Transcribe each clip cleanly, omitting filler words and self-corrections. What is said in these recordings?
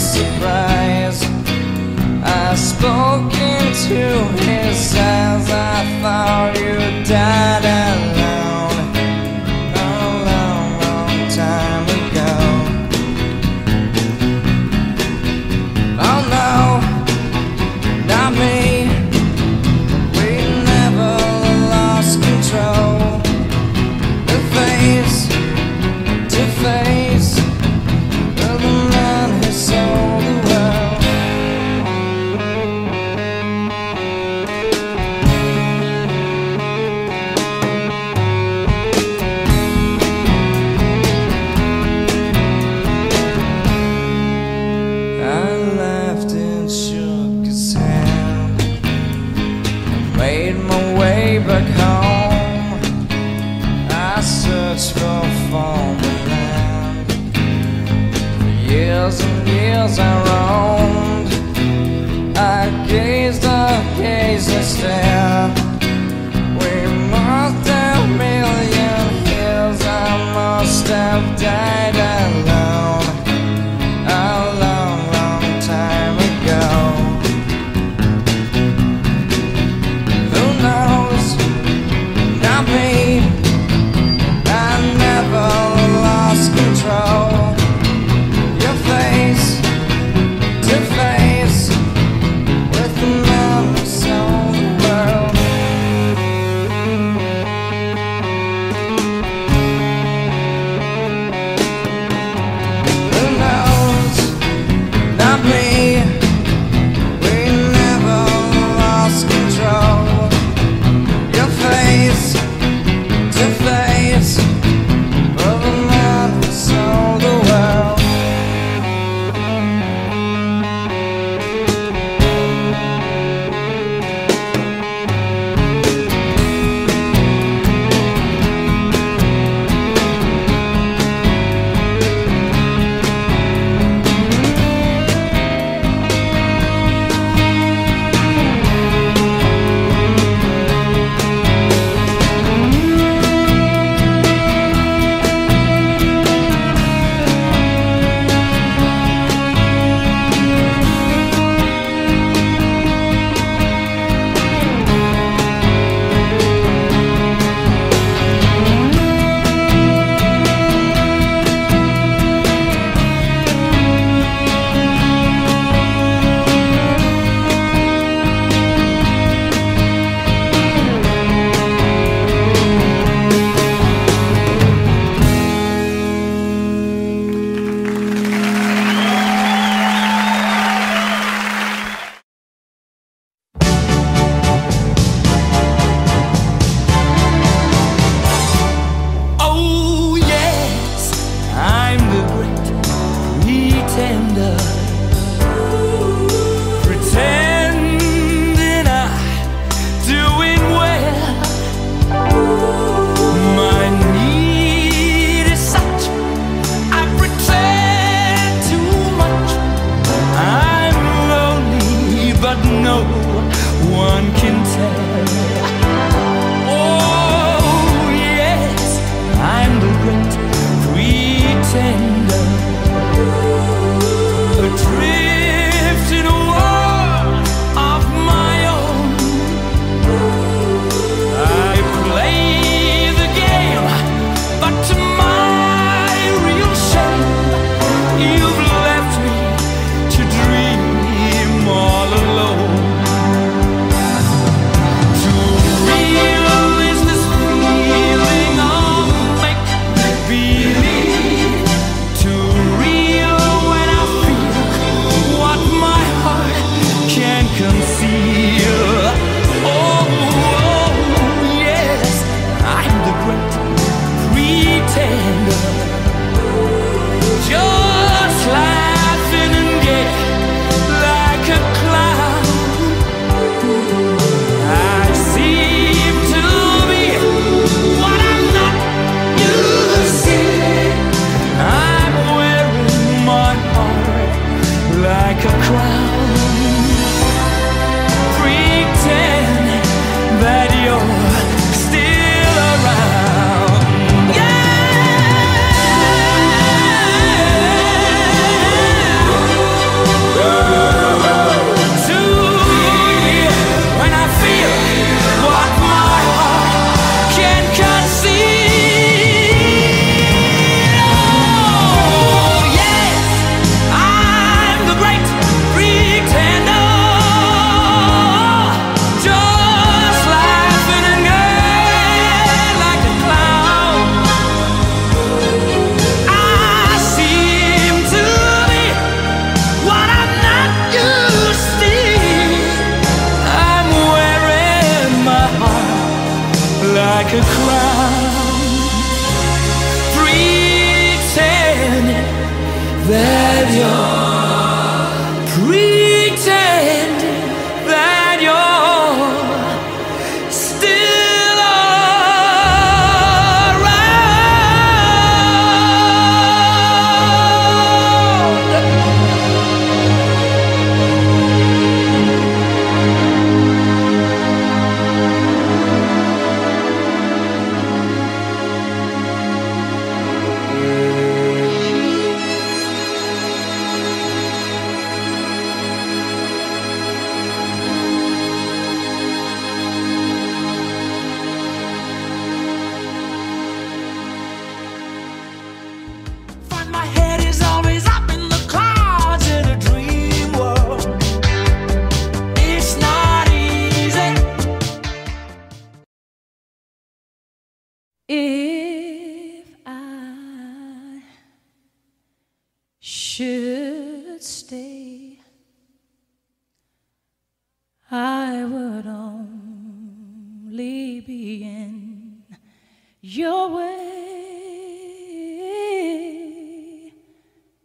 surprise. I spoke into his eyes. I thought you died alone a long, long time ago. Oh no, not me. We never lost control. The face to face of the man who sold the world. I laughed and shook his hand. I made my way back home. I searched for former land. For years and years I roamed. I gazed and stared. We must have million years. I must have died alone a long, long time ago. Who knows? Not me. I never lost control. Your face to face with the man who sold the world.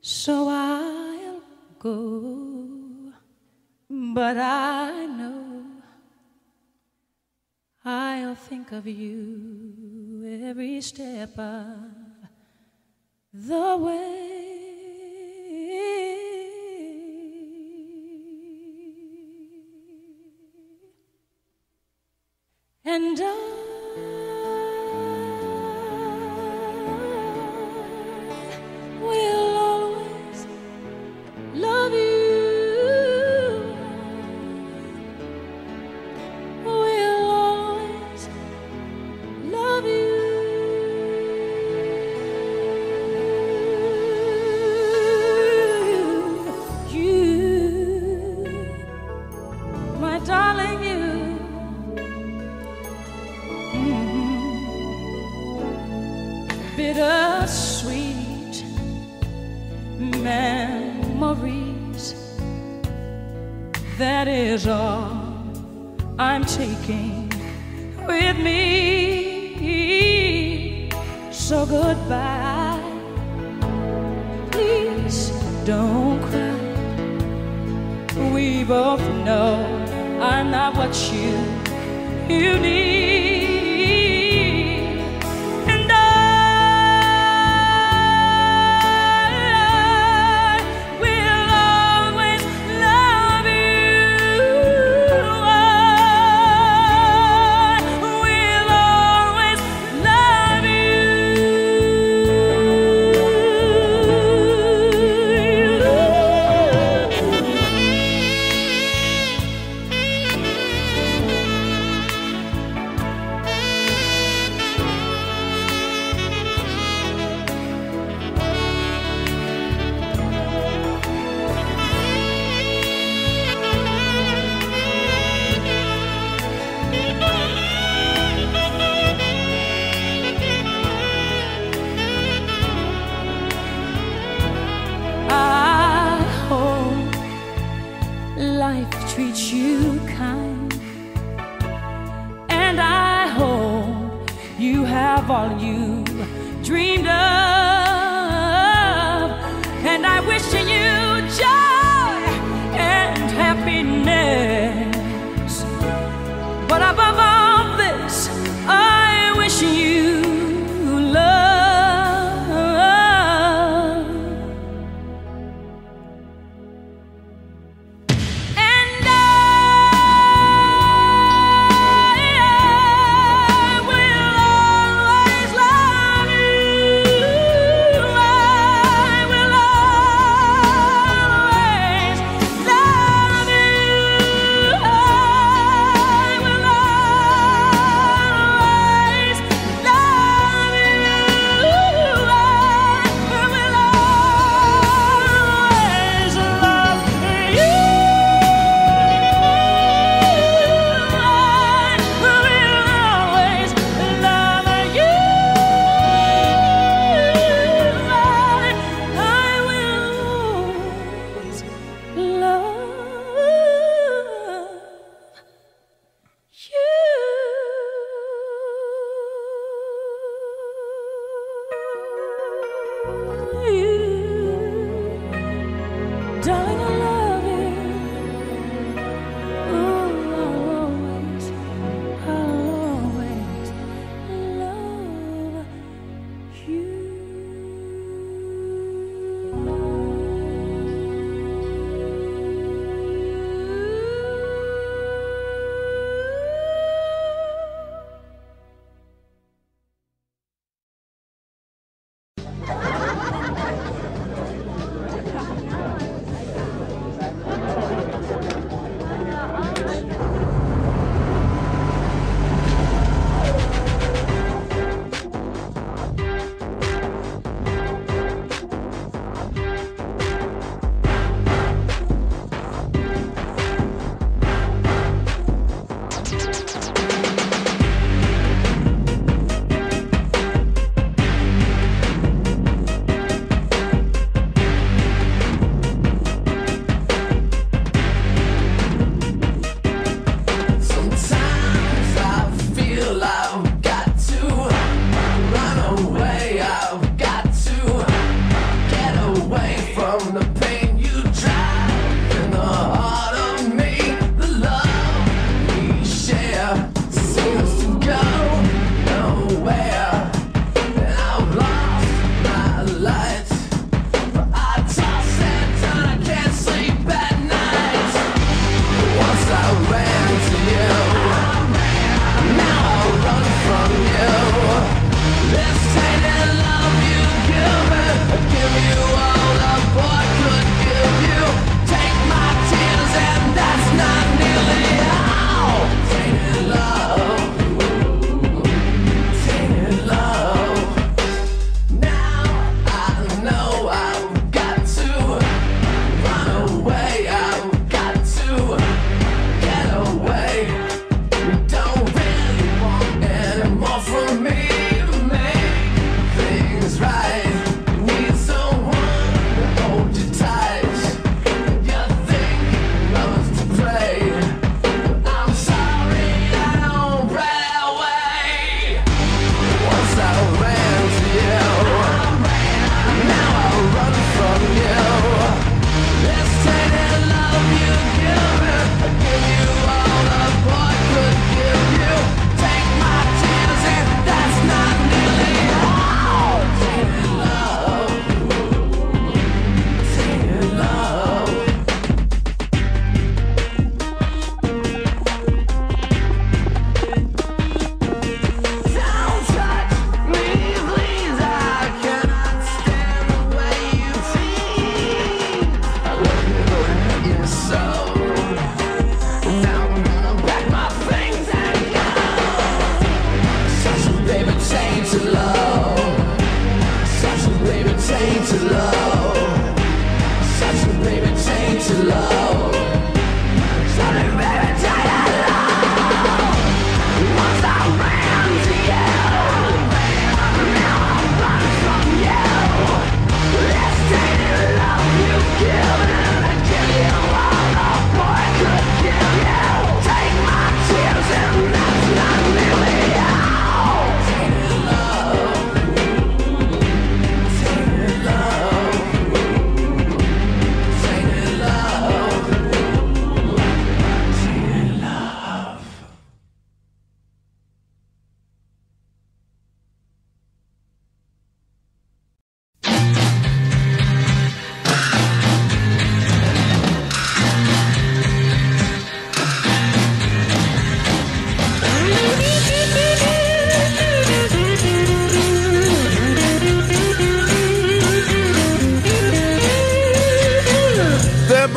So I'll go, but I know I'll think of you every step of the way. And I will always love you. Will always love you. You, my darling, you. Bittersweet memories, that is all I'm taking with me. So goodbye, please don't cry. We both know I'm not what you need. Life treats you kind, and I hope you have all you dreamed of, and I wish you joy and happiness, but above all this I wish you love. Darling, I love you. Ooh, I'll always love you.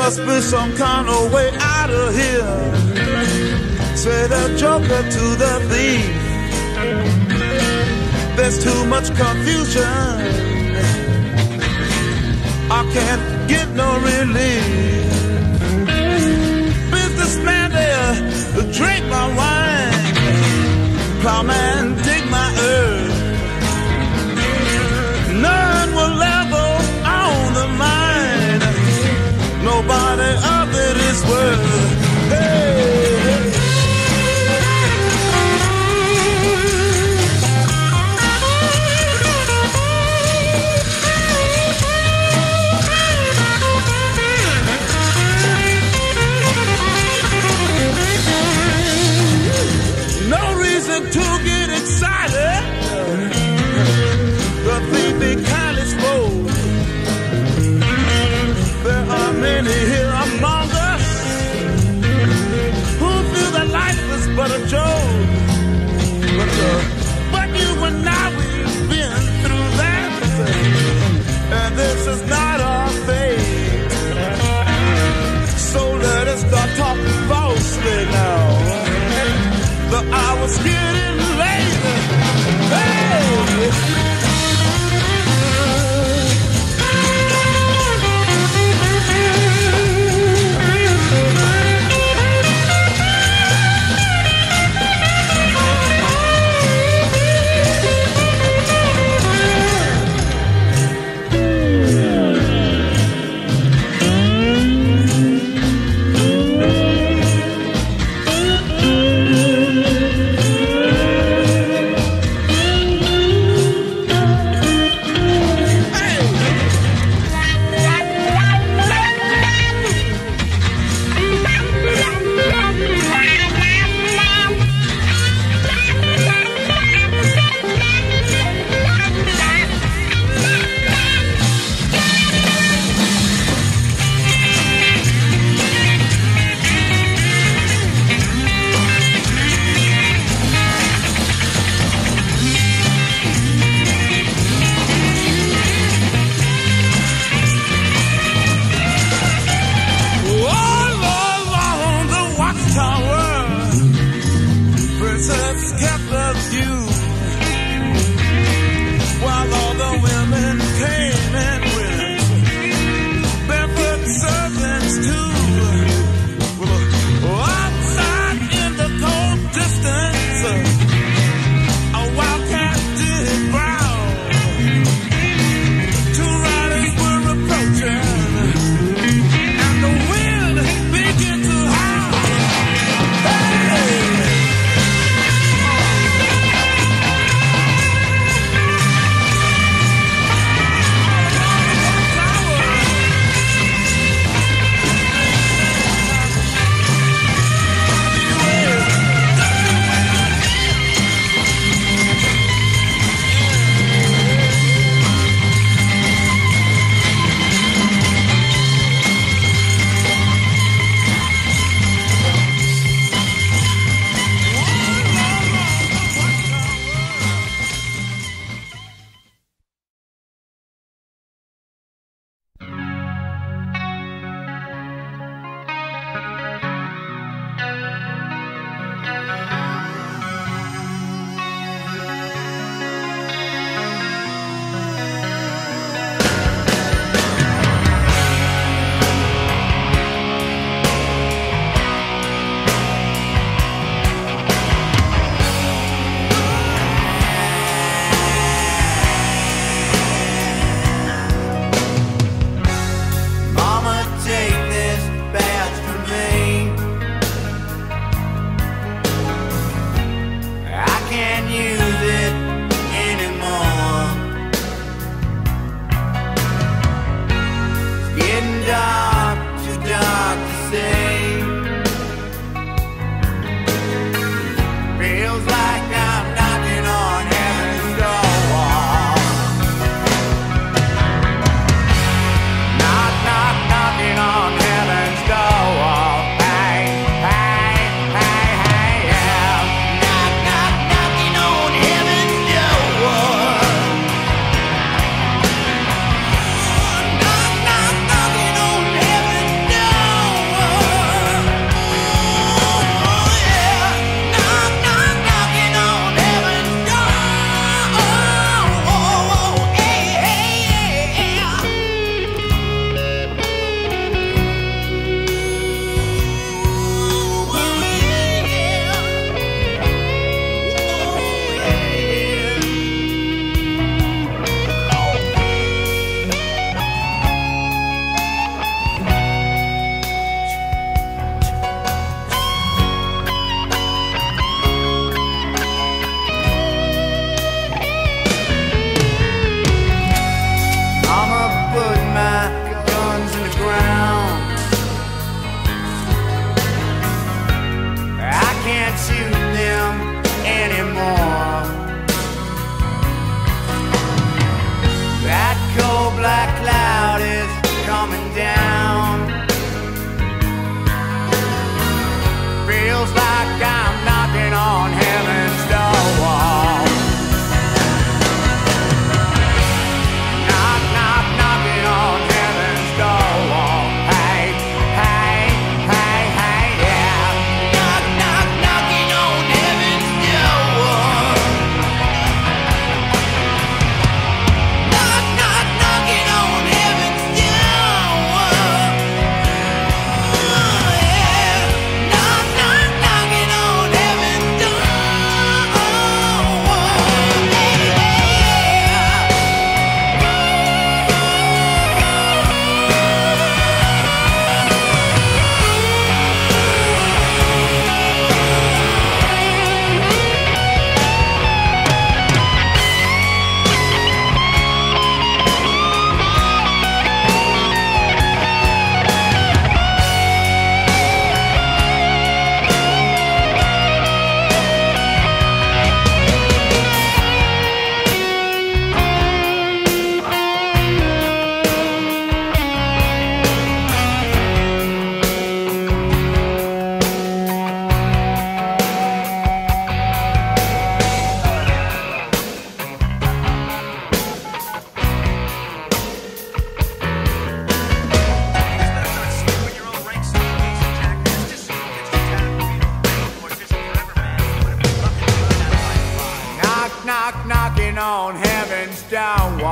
must be some kind of way out of here. Say the joker to the thief. There's too much confusion. I can't get no relief. Businessman there, drink my wine. Plowman, dig my earth. None will ever own the mine. Nobody of it is worth. Hey, hey.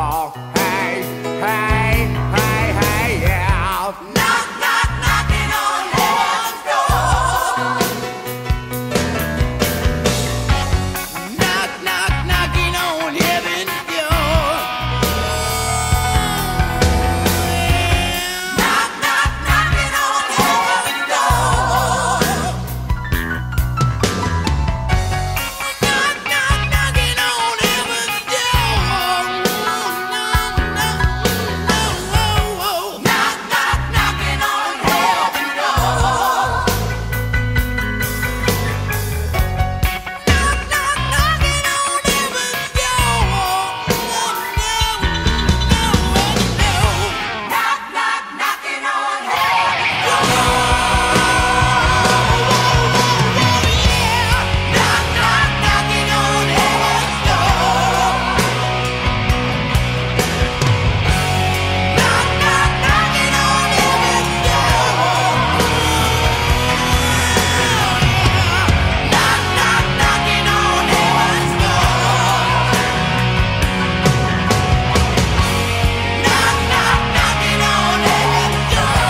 door. Hey, hey, hey, hey, yeah. Knock, knock, knocking on heaven's door. Knock, knock, knocking on heaven's door. Knock, knock, knocking on heaven's door. Knock, knock, knocking on heaven's door. Knock, knock, knocking on heaven's door. Knock, knock, knocking on heaven's door. Knock, knock, knocking on heaven's door. Knock, knock, knocking on heaven's door. Knock, knock, knocking on heaven's door. Knock, knock, knocking on heaven's door. Knock, knock, knocking on heaven's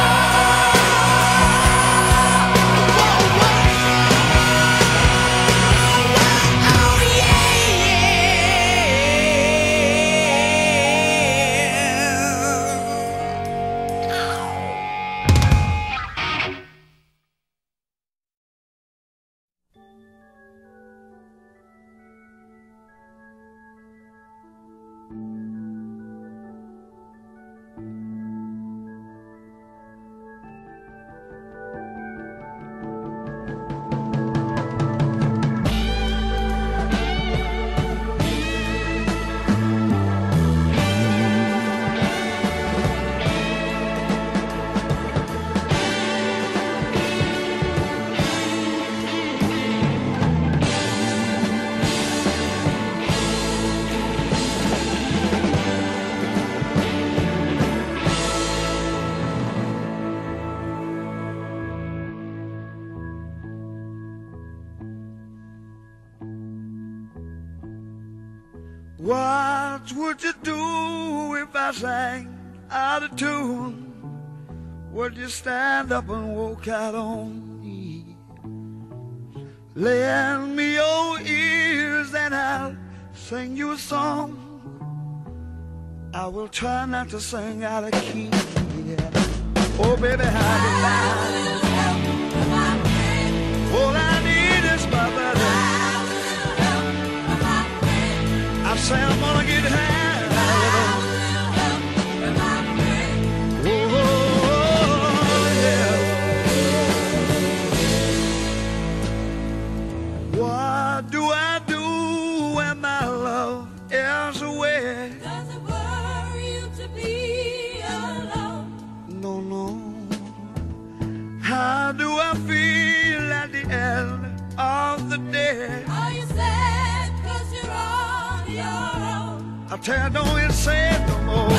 What would you do if I sang out of tune? Would you stand up and walk out on me? Lend me your ears and I'll sing you a song. I will try not to sing out of key. Yeah. Oh, baby, how do I? All I need is my brother. I say I'm gonna get high. Oh, yeah. What do I do when my love is away? Does it worry you to be alone? No, no. How do I feel at the end of the day? Are you sad 'cause you're on your own? I tell you, don't even say it no more.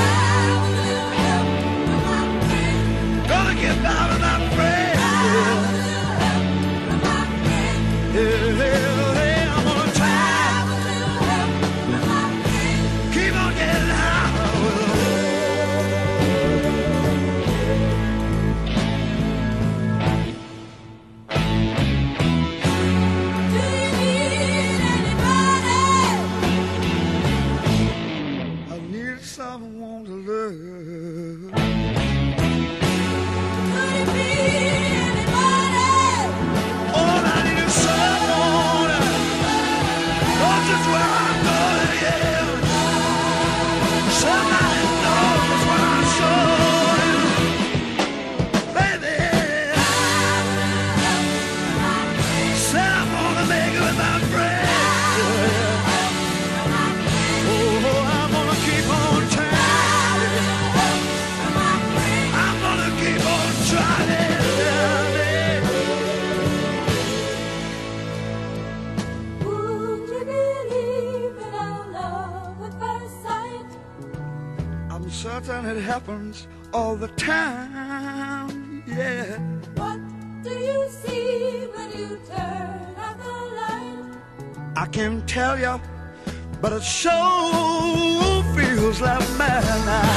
Gonna get out of my friend. Yeah, yeah, yeah, I'm gonna try. Keep on getting high. Do you need anybody? I need someone to love. Could it be anybody? All I need is someone. Knows just where I'm going, yeah. Somebody knows what I'm showing. Baby, said I'm gonna make it with my friends. Oh, I'm gonna keep on trying. I'm gonna keep on trying. Would you believe in our love at first sight? I'm certain it happens all the time, yeah. What do you see when you turn out the light? I can tell you, but it's so feels like madness.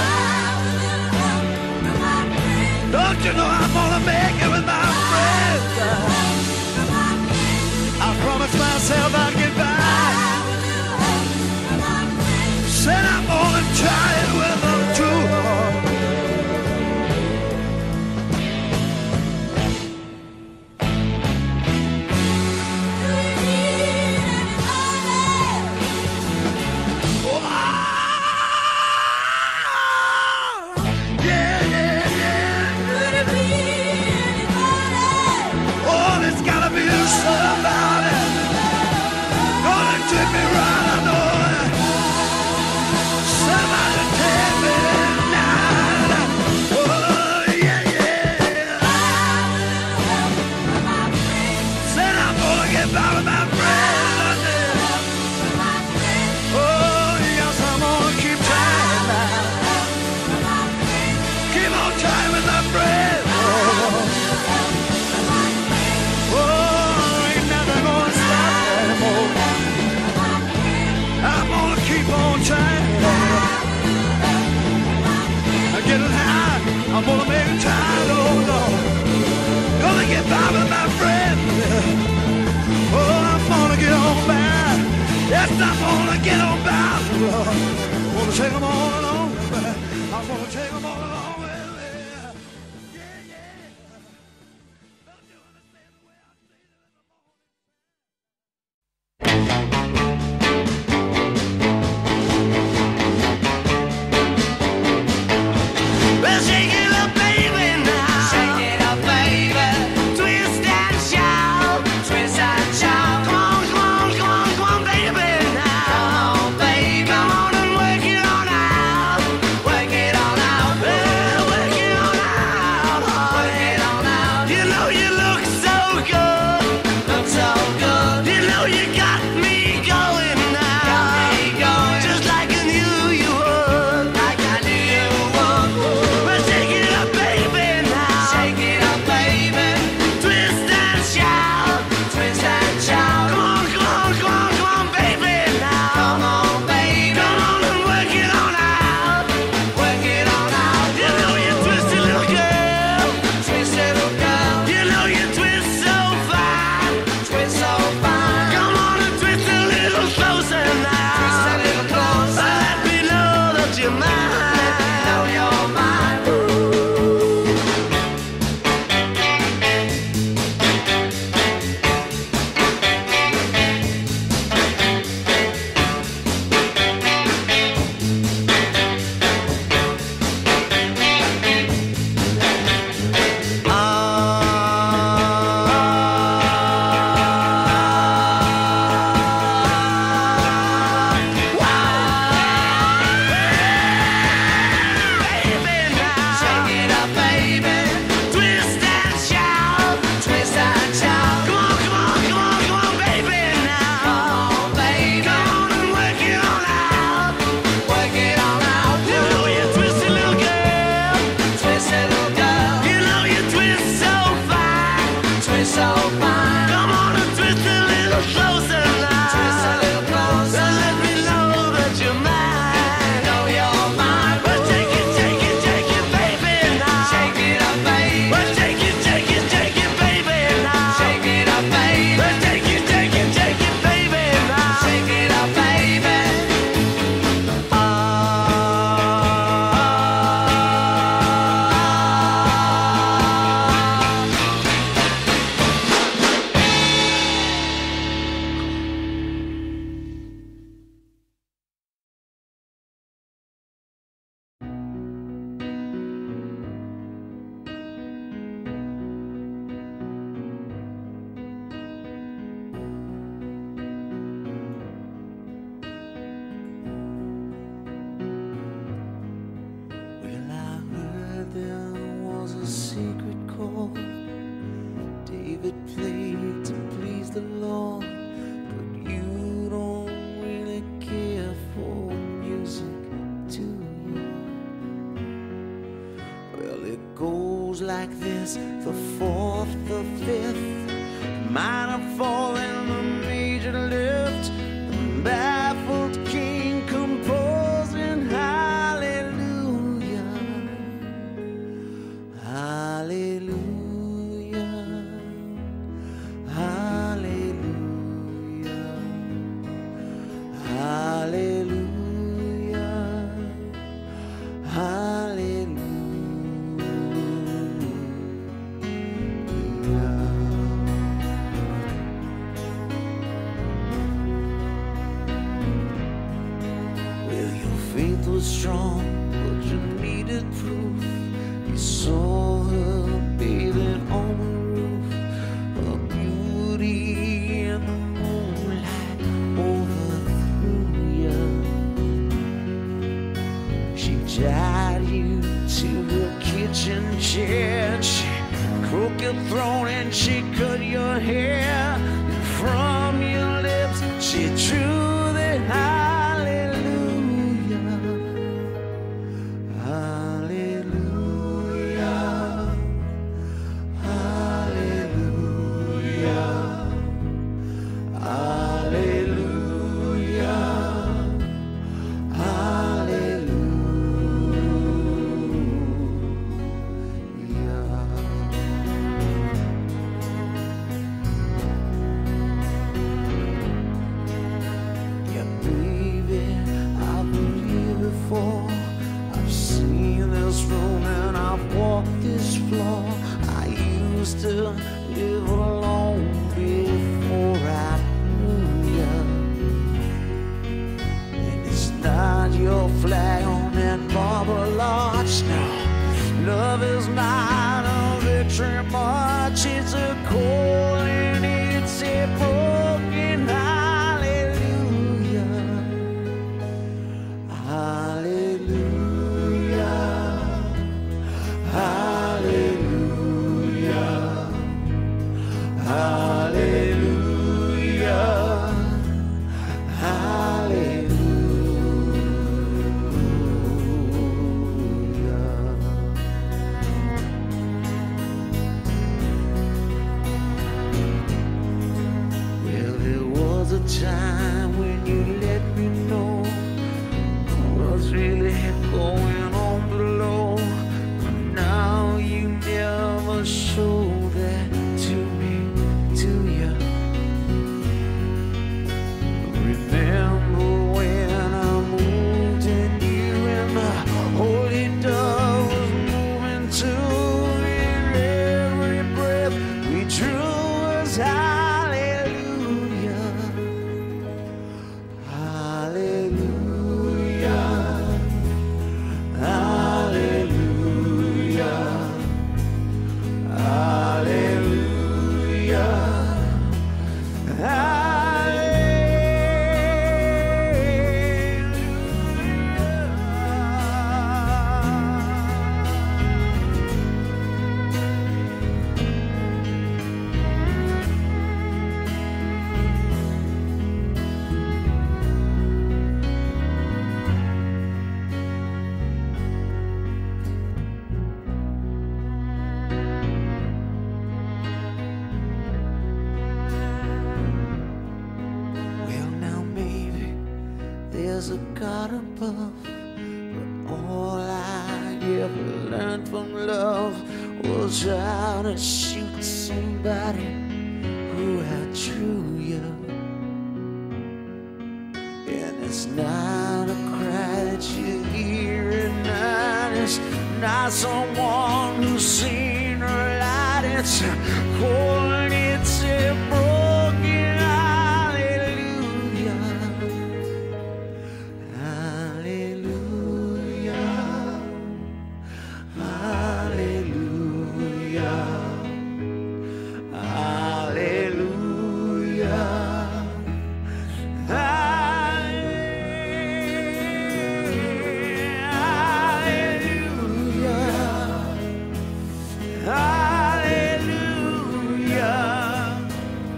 Don't you know I'm gonna make it with my friends? I promised myself I'd get back. Said I'm gonna try it with them too. I'm gonna make it time, oh Lord. Gonna get by with my friend. Oh, I'm gonna get on by. Yes, I'm gonna get on by, Lord. I'm gonna take them all along. I'm gonna take them all along with me. Yeah, yeah. Don't you understand the way I say it in the morning? Well, shake it up, baby, now. Shake it up, baby. Twist and shout. Twist and shout. Come on, come on, come on, come on, baby, now. Come on, baby. Come on and work it on out. Work it on out. Well, work it on out. Work it on out. You know you look so good. Look so good. You know you got me going now. Got me going. Just like I knew you would. Like I knew you would. Well, shake it up, baby, now. Shake it up, baby. Twist and shout. Twist and shout. Come on, come on, come on, come on, baby, now. Come on, baby. Come on and work it on out. Work it on out. You know you twist it, little girl. Twist it, little girl. You know you twist so fine. Twist so fine. Come on and twist a little closer now. Twist a little closer. Let me know that you're mine. Let me know you're mine. Baby, now. Shake it up, baby. Twist and shout. Twist and shout. Come on, come on, come on, come on, baby, now. Come on, baby. Come on and work it on out. Work it on out. You know you twist it, little girl. Twist it, little girl. You know you twist so fine. Twist so fine. Come on and twist a little closer now. Twist a little closer. Let me know that you're mine. Know you're mine. Well, take it, baby, now. Shake it up, baby. Well, take it, baby, now. Shake it up, baby. Well, take it, baby, now. Shake it up, baby. Well, I heard there was a secret chord David played to please the Lord, but you don't really care for music, do you? Well, it goes like this: the fourth, the fifth, minor fall and the major lift, the baffled king composing tied you to her kitchen chair. She crooked your throat and she cut your hair. And from your lips she drew the hallelujah. Hallelujah. Hallelujah. Hallelujah. I've seen this room and I've walked this floor. I used to live alone before I knew you. And it's not your flag on that marble arch. No, love is not a victory march. It's a call and it's a broken hallelujah. Hallelujah, hallelujah, hallelujah, hallelujah. Well, there was a time when you let me know what's really going on below. But now you never show that to me, do ya? Remember when I moved and you and the holy dove was moving too. In every breath we drew was hallelujah. Hallelujah. Hallelujah. Hallelujah. Well, now maybe there's a God above, but all I ever learned from love was how to shoot somebody who outdrew you. And it's not a cry that you hear at night. It's not someone who's seen her light. It's a call and it's a broken hallelujah. Hallelujah. Hallelujah. Hallelujah. Hallelujah. Hallelujah.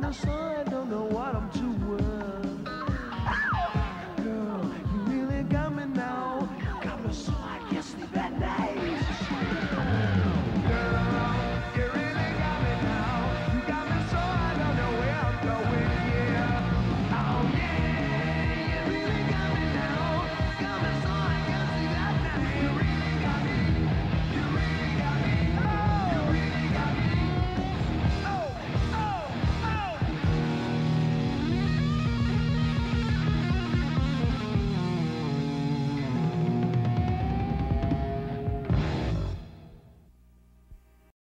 the sun.